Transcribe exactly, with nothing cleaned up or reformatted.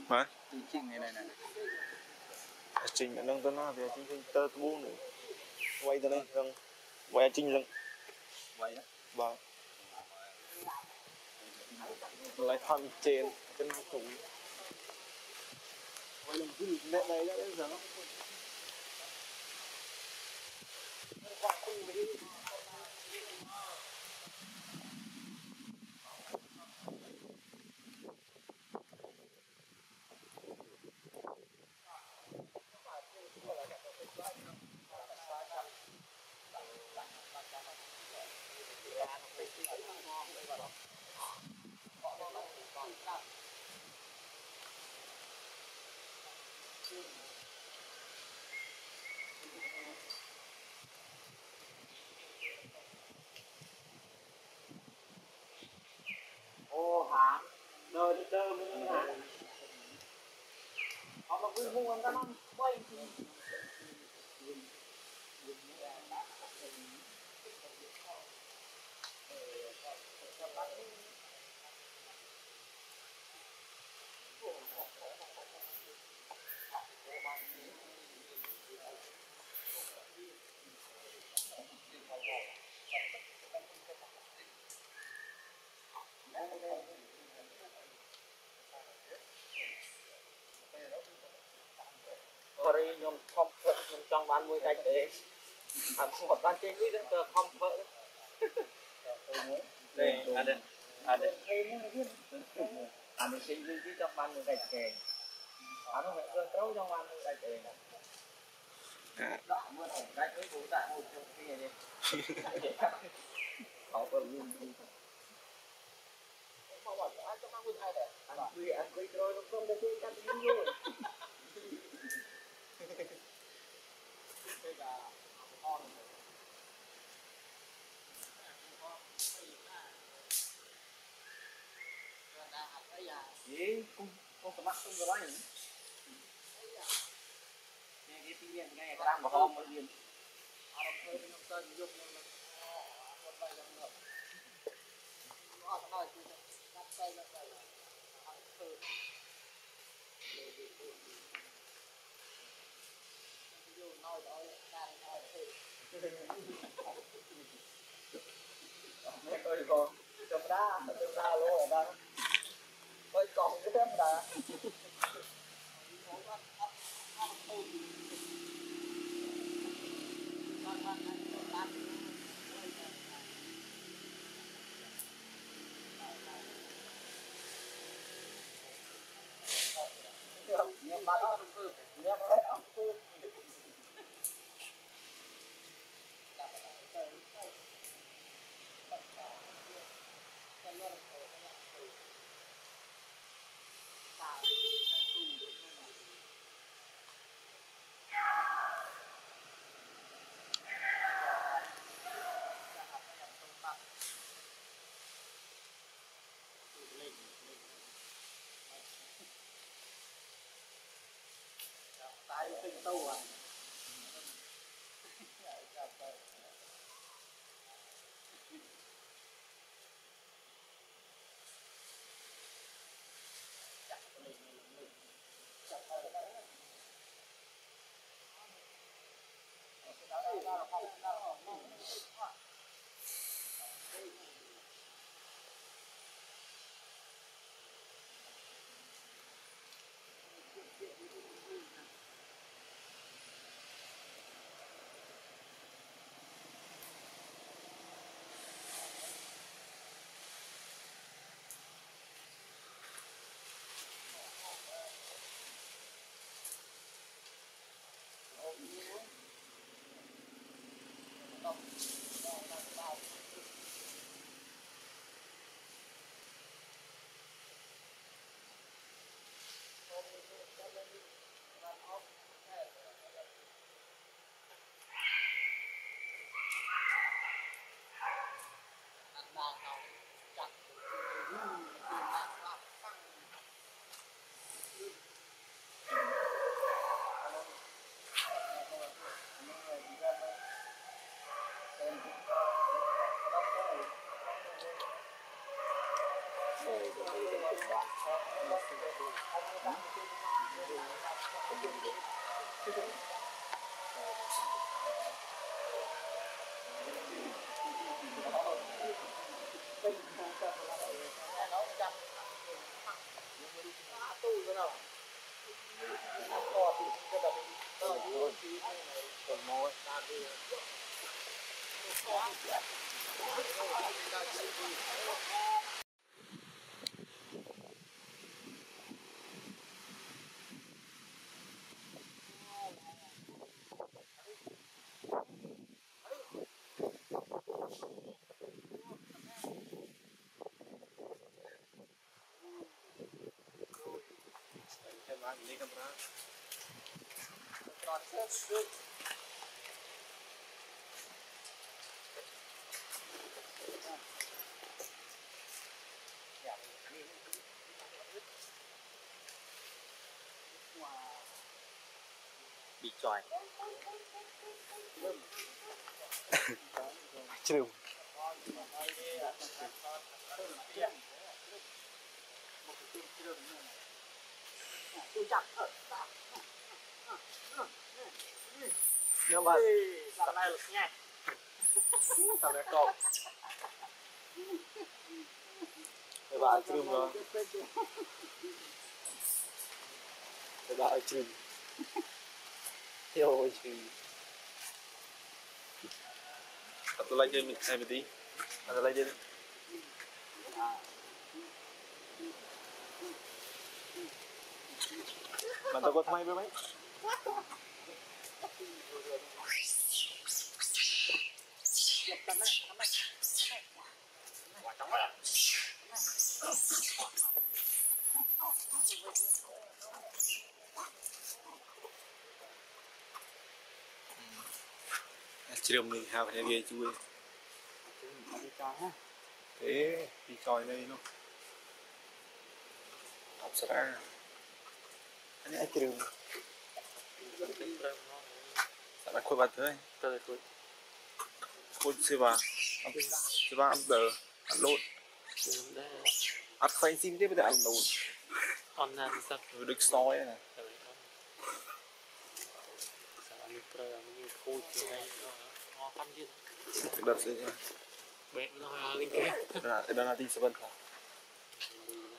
Hả? Trình này này này. Trình là nâng tên nó về trình trình tơ buông nữa. Quay từ đây nâng quay trình lưng. Quay á. Vâng. Lại thăm trên trên nó cũng quay lưng cứ nét đây đó đến giờ nó Ô hả? Đời đời mình hả? Họ mà vui vui ta mang quay Ori nhom comfort nhom trong ban mui cái đấy, làm một ban chơi với cái comfort. Đây, ada, ada. Ada chơi với trong ban mui cái kề. Ano vậy cơ trâu trong ban mui cái kề này. Đó, mưa thủng cái cái củ tại một cái này đi. Họ còn luôn đi. Họ bảo ăn cho ăn mui hai đấy. Ăn mui ăn mui rồi nó không được đi ăn mui luôn. Đây là con gì cũng không có mắt không có nói nữa nghe cái tiếng điện nghe đang mà hôm mới điện họ chơi nó tên dùng nó một vài lần nữa họ nói thì đặt tay là phải ăn thử dù nói đó đang nói thử mấy coi con chụp đá chụp đá luôn rồi đó coi còn cái thêm đã nhưng mà nó cứ nhưng mà nó cứ tại từng tu à Còn mồi. Lấy camera. Bị chòi. Trừ. Nhưng mà sao này lực nha. Sao này cọp. Để bà trừ rồi. Để bà trừ. Theo trừ. Tôi lấy chơi em tí. Tôi lấy chơi đi. Bạn tao có thay với mấy? Chỉ đồng mình hào phải ghê chui. Thế đi coi đây luôn. Học sao ra. Anh ấy chỉ đồng. Sao lại khôi bát thế? Tôi khôi. Khôi xe bà. Xe bà ăn đờ. Ăn lốt. Ăn khoai sim thế bây giờ ăn lốt. On nan sắp. Được soi nè. Đợt gì nha. Bệ nó hơi linh kia. Đó là tí sơ vân hả?